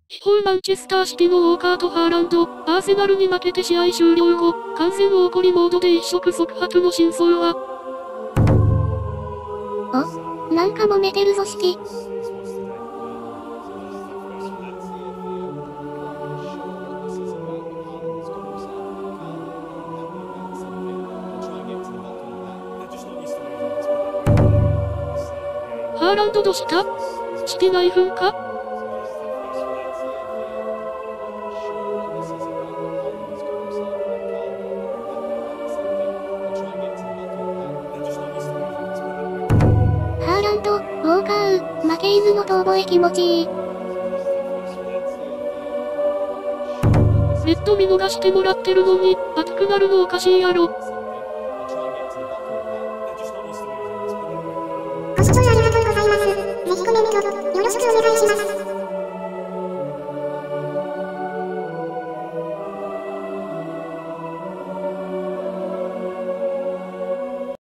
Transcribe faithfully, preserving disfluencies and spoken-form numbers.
非法マンチェスターシティのウォーカーとハーランド、アーセナルに負けて試合終了後、観戦を起こりモードで一触即発の真相は。 お、なんか揉めてるぞ式。 ハーランドどうしたしてないふんかハーランド、ウォーカー、負け犬の遠吠え気持ちいい。 ネット見逃してもらってるのに、熱くなるのおかしいやろ。